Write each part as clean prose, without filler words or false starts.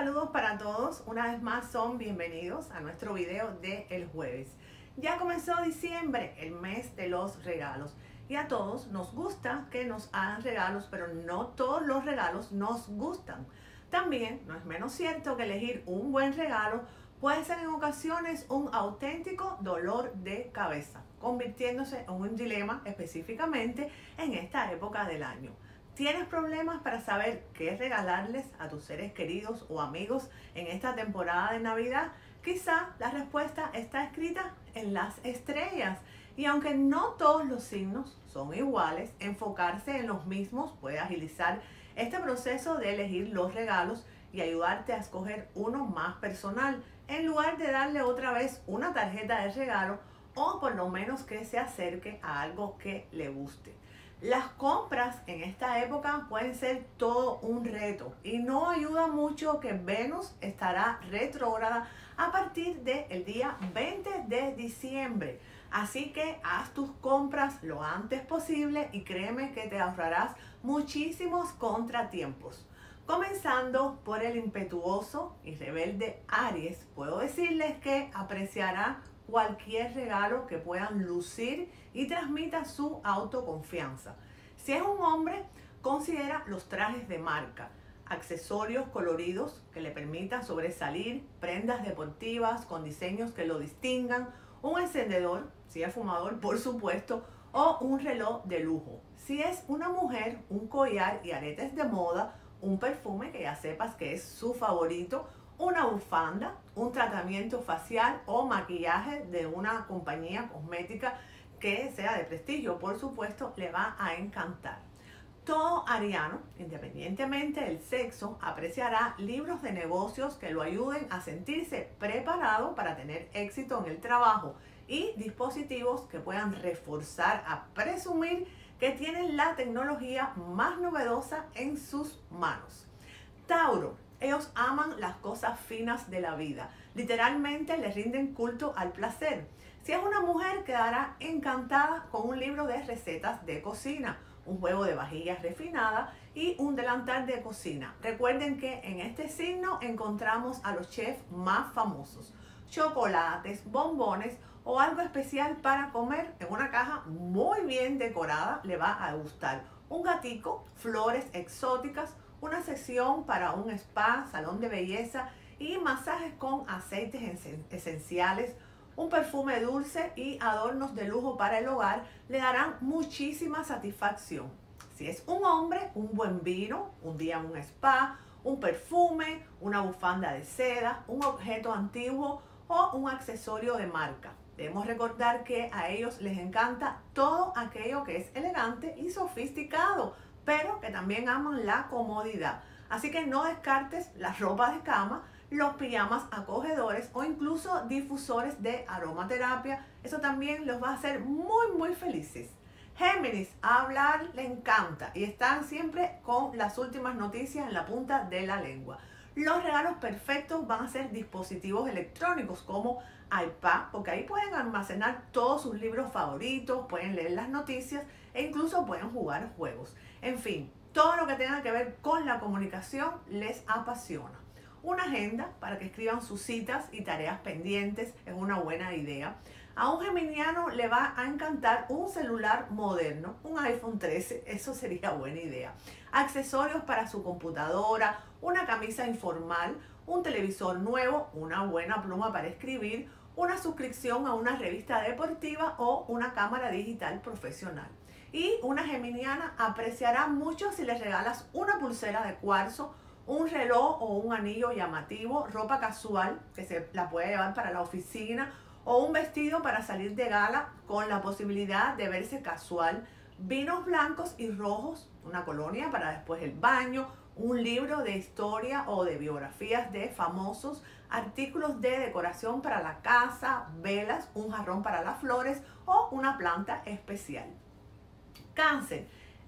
saludos para todos. Una vez más son bienvenidos a nuestro video de el jueves. Ya comenzó diciembre, el mes de los regalos. Y a todos nos gusta que nos hagan regalos, pero no todos los regalos nos gustan. También no es menos cierto que elegir un buen regalo puede ser en ocasiones un auténtico dolor de cabeza, convirtiéndose en un dilema específicamente en esta época del año. ¿Tienes problemas para saber qué regalarles a tus seres queridos o amigos en esta temporada de Navidad? Quizá la respuesta está escrita en las estrellas. Y aunque no todos los signos son iguales, enfocarse en los mismos puede agilizar este proceso de elegir los regalos y ayudarte a escoger uno más personal, en lugar de darle otra vez una tarjeta de regalo o por lo menos que se acerque a algo que le guste. Las compras en esta época pueden ser todo un reto y no ayuda mucho que Venus estará retrógrada a partir del día 20 de diciembre. Así que haz tus compras lo antes posible y créeme que te ahorrarás muchísimos contratiempos. Comenzando por el impetuoso y rebelde Aries, puedo decirles que apreciará cualquier regalo que puedan lucir y transmita su autoconfianza. Si es un hombre, considera los trajes de marca, accesorios coloridos que le permitan sobresalir, prendas deportivas con diseños que lo distingan, un encendedor, si es fumador por supuesto, o un reloj de lujo. Si es una mujer, un collar y aretes de moda, un perfume que ya sepas que es su favorito, una bufanda, un tratamiento facial o maquillaje de una compañía cosmética que sea de prestigio, por supuesto, le va a encantar. Todo ariano, independientemente del sexo, apreciará libros de negocios que lo ayuden a sentirse preparado para tener éxito en el trabajo y dispositivos que puedan reforzar a presumir que tienen la tecnología más novedosa en sus manos. Tauro, ellos aman las cosas finas de la vida, literalmente le rinden culto al placer. Si es una mujer, quedará encantada con un libro de recetas de cocina, un juego de vajillas refinada y un delantal de cocina. Recuerden que en este signo encontramos a los chefs más famosos. Chocolates, bombones o algo especial para comer en una caja muy bien decorada le va a gustar. Un gatico, flores exóticas, una sección para un spa, salón de belleza y masajes con aceites esenciales, un perfume dulce y adornos de lujo para el hogar le darán muchísima satisfacción. Si es un hombre, un buen vino, un día en un spa, un perfume, una bufanda de seda, un objeto antiguo o un accesorio de marca. Debemos recordar que a ellos les encanta todo aquello que es elegante y sofisticado, pero que también aman la comodidad. Así que no descartes la ropa de cama, los pijamas acogedores o incluso difusores de aromaterapia. Eso también los va a hacer muy felices. Géminis, hablar le encanta y están siempre con las últimas noticias en la punta de la lengua. Los regalos perfectos van a ser dispositivos electrónicos como iPad, porque ahí pueden almacenar todos sus libros favoritos, pueden leer las noticias e incluso pueden jugar juegos. En fin, todo lo que tenga que ver con la comunicación les apasiona. Una agenda para que escriban sus citas y tareas pendientes es una buena idea. A un geminiano le va a encantar un celular moderno, un iPhone 13, eso sería buena idea. Accesorios para su computadora, una camisa informal, un televisor nuevo, una buena pluma para escribir, una suscripción a una revista deportiva o una cámara digital profesional. Y una geminiana apreciará mucho si le regalas una pulsera de cuarzo, un reloj o un anillo llamativo, ropa casual que se la puede llevar para la oficina o un vestido para salir de gala con la posibilidad de verse casual, vinos blancos y rojos, una colonia para después el baño, un libro de historia o de biografías de famosos, artículos de decoración para la casa, velas, un jarrón para las flores o una planta especial. Cáncer,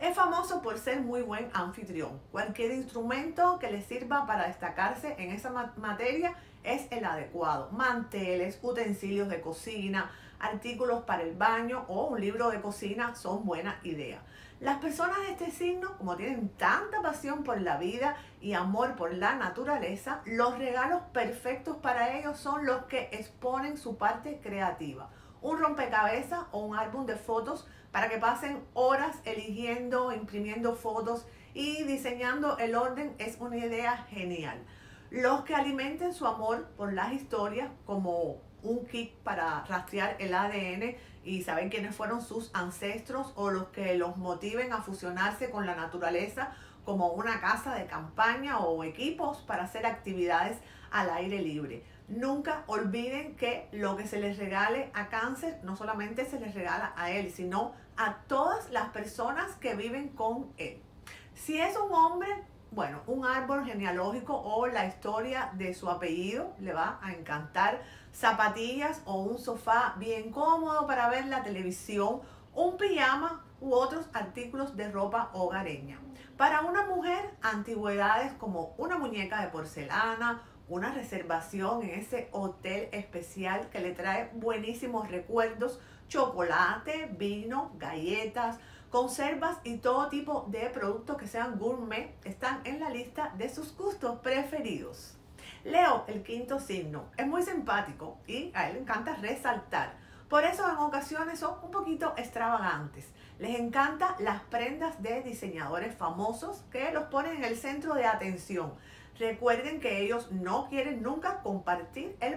Es famoso por ser muy buen anfitrión. Cualquier instrumento que le sirva para destacarse en esa materia es el adecuado. Manteles, utensilios de cocina, artículos para el baño o un libro de cocina son buena idea. Las personas de este signo, como tienen tanta pasión por la vida y amor por la naturaleza, los regalos perfectos para ellos son los que exponen su parte creativa. Un rompecabezas o un álbum de fotos para que pasen horas eligiendo, imprimiendo fotos y diseñando el orden es una idea genial. Los que alimenten su amor por las historias, como un kit para rastrear el ADN y saber quiénes fueron sus ancestros, o los que los motiven a fusionarse con la naturaleza, como una casa de campaña o equipos para hacer actividades al aire libre. Nunca olviden que lo que se les regale a Cáncer no solamente se les regala a él, sino a todas las personas que viven con él. Si es un hombre, bueno, un árbol genealógico o la historia de su apellido le va a encantar. Zapatillas o un sofá bien cómodo para ver la televisión, un pijama u otros artículos de ropa hogareña. Para una mujer, antigüedades como una muñeca de porcelana, una reservación en ese hotel especial que le trae buenísimos recuerdos, chocolate, vino, galletas, conservas y todo tipo de productos que sean gourmet están en la lista de sus gustos preferidos. Leo, el quinto signo, es muy simpático y a él le encanta resaltar. Por eso en ocasiones son un poquito extravagantes. Les encantan las prendas de diseñadores famosos que los ponen en el centro de atención. Recuerden que ellos no quieren nunca compartir el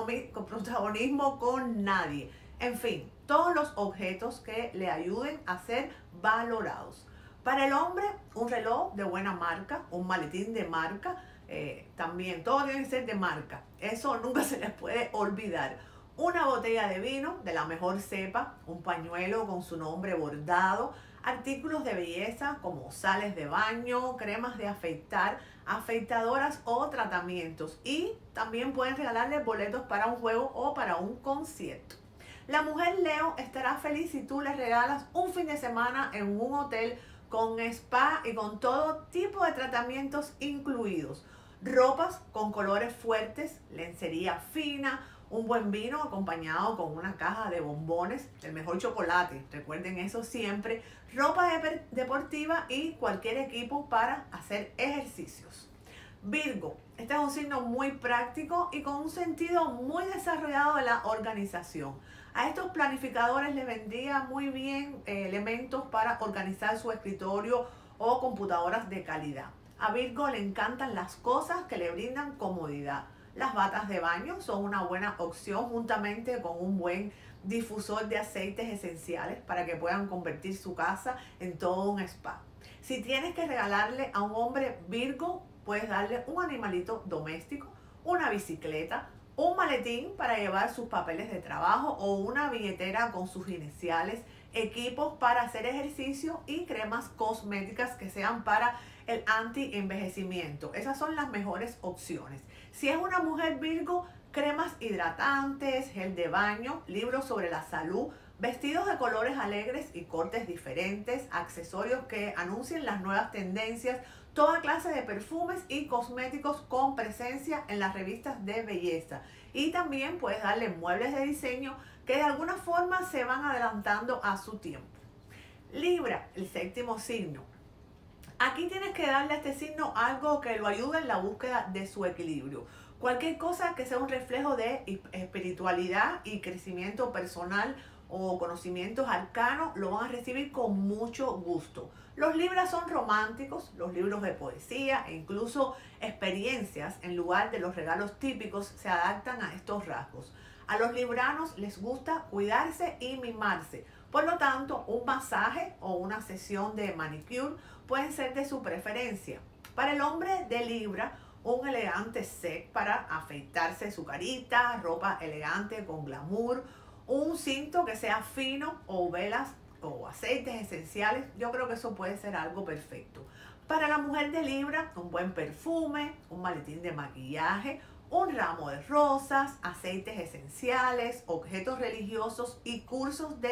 protagonismo con nadie. En fin, todos los objetos que le ayuden a ser valorados. Para el hombre, un reloj de buena marca, un maletín de marca, también todo tiene que ser de marca. Eso nunca se les puede olvidar. Una botella de vino de la mejor cepa, un pañuelo con su nombre bordado, artículos de belleza como sales de baño, cremas de afeitar, afeitadoras o tratamientos, y también pueden regalarle boletos para un juego o para un concierto. La mujer Leo estará feliz si tú le regalas un fin de semana en un hotel con spa y con todo tipo de tratamientos incluidos. Ropas con colores fuertes, lencería fina, un buen vino acompañado con una caja de bombones, el mejor chocolate, recuerden eso siempre, ropa deportiva y cualquier equipo para hacer ejercicios. Virgo, este es un signo muy práctico y con un sentido muy desarrollado de la organización. A estos planificadores les vendría muy bien elementos para organizar su escritorio o computadoras de calidad. A Virgo le encantan las cosas que le brindan comodidad. Las batas de baño son una buena opción juntamente con un buen difusor de aceites esenciales para que puedan convertir su casa en todo un spa. Si tienes que regalarle a un hombre Virgo, puedes darle un animalito doméstico, una bicicleta, un maletín para llevar sus papeles de trabajo o una billetera con sus iniciales, equipos para hacer ejercicio y cremas cosméticas que sean para el anti-envejecimiento. Esas son las mejores opciones. Si es una mujer Virgo, cremas hidratantes, gel de baño, libros sobre la salud, vestidos de colores alegres y cortes diferentes, accesorios que anuncien las nuevas tendencias, toda clase de perfumes y cosméticos con presencia en las revistas de belleza. Y también puedes darle muebles de diseño que de alguna forma se van adelantando a su tiempo. Libra, el séptimo signo. Aquí tienes que darle a este signo algo que lo ayude en la búsqueda de su equilibrio. Cualquier cosa que sea un reflejo de espiritualidad y crecimiento personal o conocimientos arcanos lo van a recibir con mucho gusto. Los Libras son románticos, los libros de poesía e incluso experiencias en lugar de los regalos típicos se adaptan a estos rasgos. A los libranos les gusta cuidarse y mimarse. Por lo tanto, un masaje o una sesión de manicure pueden ser de su preferencia. Para el hombre de Libra, un elegante set para afeitarse su carita, ropa elegante con glamour, un cinto que sea fino o velas o aceites esenciales, yo creo que eso puede ser algo perfecto. Para la mujer de Libra, un buen perfume, un maletín de maquillaje, un ramo de rosas, aceites esenciales, objetos religiosos y cursos de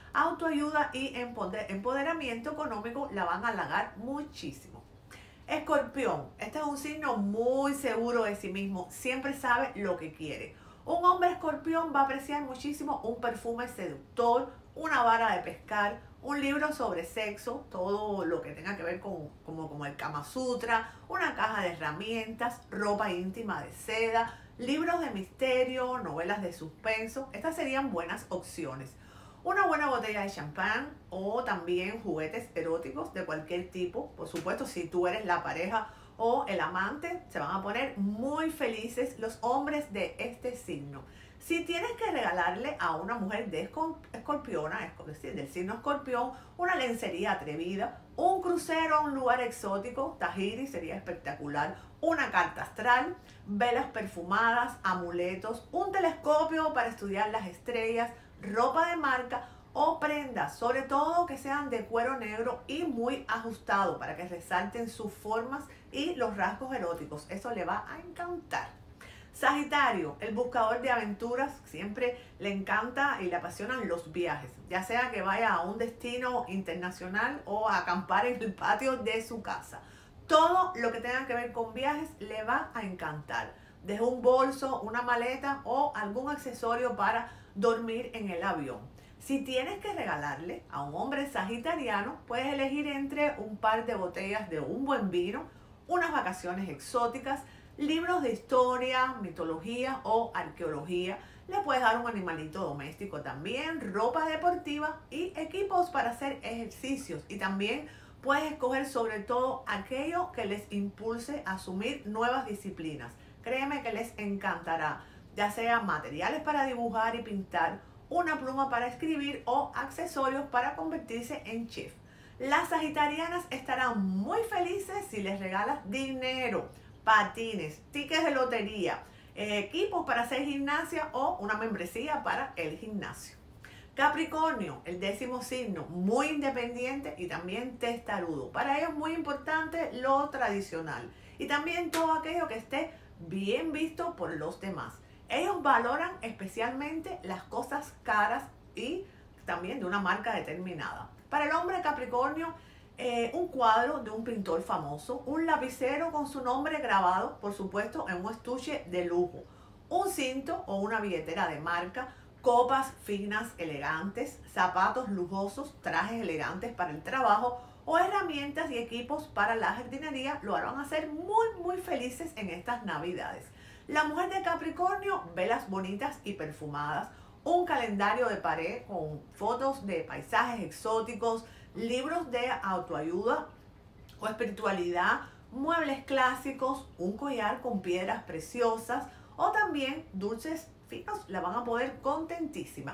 autoayuda y empoderamiento económico la van a halagar muchísimo. Escorpión, este es un signo muy seguro de sí mismo, siempre sabe lo que quiere. Un hombre escorpión va a apreciar muchísimo un perfume seductor, una vara de pescar, un libro sobre sexo, todo lo que tenga que ver como el Kama Sutra, una caja de herramientas, ropa íntima de seda, libros de misterio, novelas de suspenso. Estas serían buenas opciones. Una buena botella de champán o también juguetes eróticos de cualquier tipo. Por supuesto, si tú eres la pareja o el amante, se van a poner muy felices los hombres de este signo. Si tienes que regalarle a una mujer de escorpiona, es decir, del signo escorpión, una lencería atrevida, un crucero a un lugar exótico, Tahiri sería espectacular, una carta astral, velas perfumadas, amuletos, un telescopio para estudiar las estrellas, ropa de marca o prendas, sobre todo que sean de cuero negro y muy ajustado para que resalten sus formas y los rasgos eróticos. Eso le va a encantar. Sagitario, el buscador de aventuras, siempre le encanta y le apasionan los viajes, ya sea que vaya a un destino internacional o a acampar en el patio de su casa. Todo lo que tenga que ver con viajes le va a encantar. Desde un bolso, una maleta o algún accesorio para dormir en el avión. Si tienes que regalarle a un hombre sagitariano, puedes elegir entre un par de botellas de un buen vino, unas vacaciones exóticas, libros de historia, mitología o arqueología. Le puedes dar un animalito doméstico también, ropa deportiva y equipos para hacer ejercicios. Y también puedes escoger sobre todo aquello que les impulse a asumir nuevas disciplinas. Créeme que les encantará, ya sea materiales para dibujar y pintar, una pluma para escribir o accesorios para convertirse en chef. Las sagitarianas estarán muy felices si les regalas dinero, patines, tickets de lotería, equipos para hacer gimnasia o una membresía para el gimnasio. Capricornio, el 10º signo, muy independiente y también testarudo. Para ellos es muy importante lo tradicional y también todo aquello que esté bien visto por los demás. Ellos valoran especialmente las cosas caras y también de una marca determinada. Para el hombre Capricornio, un cuadro de un pintor famoso, un lapicero con su nombre grabado, por supuesto, en un estuche de lujo, un cinto o una billetera de marca, copas finas, elegantes, zapatos lujosos, trajes elegantes para el trabajo o herramientas y equipos para la jardinería lo harán hacer muy felices en estas navidades. La mujer de Capricornio, velas bonitas y perfumadas, un calendario de pared con fotos de paisajes exóticos, libros de autoayuda o espiritualidad, muebles clásicos, un collar con piedras preciosas o también dulces finos, la van a poder contentísima.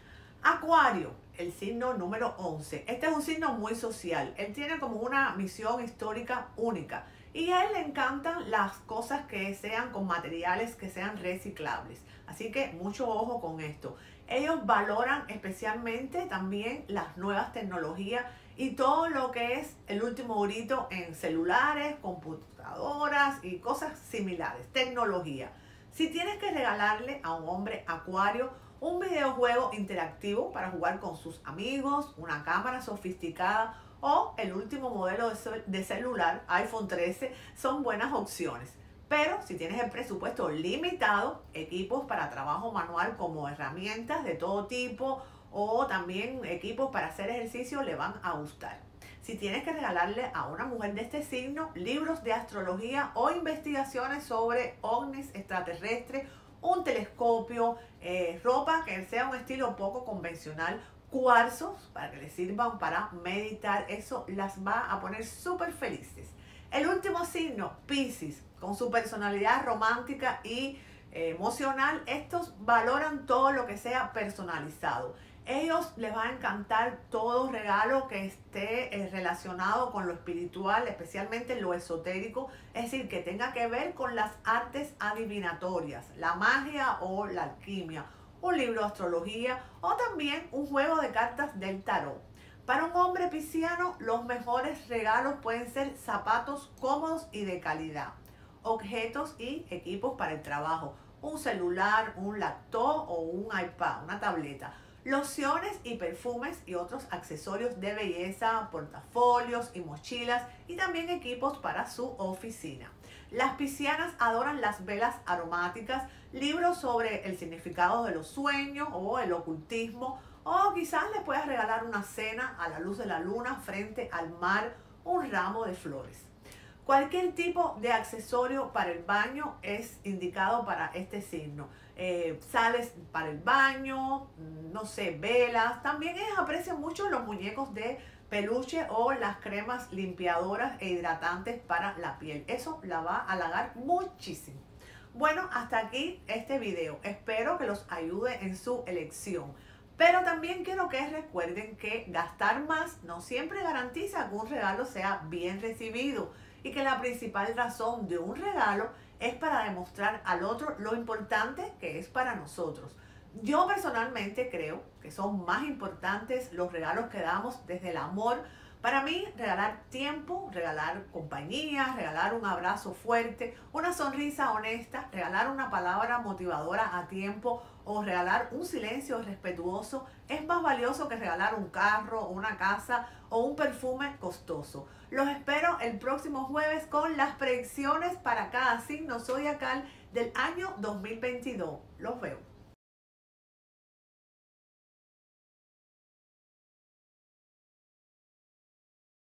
Acuario, el signo número 11. Este es un signo muy social. Él tiene como una misión histórica única y a él le encantan las cosas que sean con materiales que sean reciclables. Así que mucho ojo con esto. Ellos valoran especialmente también las nuevas tecnologías y todo lo que es el último grito en celulares, computadoras y cosas similares, tecnología. Si tienes que regalarle a un hombre acuario un videojuego interactivo para jugar con sus amigos, una cámara sofisticada o el último modelo de celular, iPhone 13, son buenas opciones. Pero si tienes el presupuesto limitado, equipos para trabajo manual como herramientas de todo tipo o también equipos para hacer ejercicio le van a gustar. Si tienes que regalarle a una mujer de este signo libros de astrología o investigaciones sobre ovnis extraterrestres, un telescopio, ropa que sea un estilo poco convencional, cuarzos para que les sirvan para meditar, eso las va a poner súper felices. El último signo, Piscis, con su personalidad romántica y emocional, estos valoran todo lo que sea personalizado. Ellos les va a encantar todo regalo que esté relacionado con lo espiritual, especialmente lo esotérico, es decir, que tenga que ver con las artes adivinatorias, la magia o la alquimia, un libro de astrología o también un juego de cartas del tarot. Para un hombre pisciano, los mejores regalos pueden ser zapatos cómodos y de calidad, objetos y equipos para el trabajo, un celular, un laptop o un iPad, una tableta. lociones y perfumes y otros accesorios de belleza, portafolios y mochilas y también equipos para su oficina. Las piscianas adoran las velas aromáticas, libros sobre el significado de los sueños o el ocultismo, o quizás le puedas regalar una cena a la luz de la luna frente al mar, un ramo de flores. Cualquier tipo de accesorio para el baño es indicado para este signo. Sales para el baño, no sé, velas. También ellos aprecian mucho los muñecos de peluche o las cremas limpiadoras e hidratantes para la piel. Eso la va a halagar muchísimo. Bueno, hasta aquí este video. Espero que los ayude en su elección. Pero también quiero que recuerden que gastar más no siempre garantiza que un regalo sea bien recibido y que la principal razón de un regalo es para demostrar al otro lo importante que es para nosotros. Yo personalmente creo que son más importantes los regalos que damos desde el amor. Para mí, regalar tiempo, regalar compañía, regalar un abrazo fuerte, una sonrisa honesta, regalar una palabra motivadora a tiempo o regalar un silencio respetuoso es más valioso que regalar un carro, una casa o un perfume costoso. Los espero el próximo jueves con las predicciones para cada signo zodiacal del año 2022. Los veo.